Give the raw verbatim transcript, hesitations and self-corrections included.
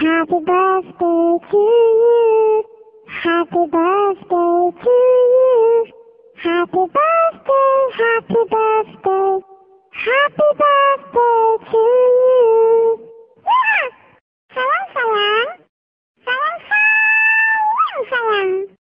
Happy birthday to you. Happy birthday to you. Happy birthday, happy birthday. Happy birthday to you. Yeah! Sayang, sayang. Sayang, sayang, sayang.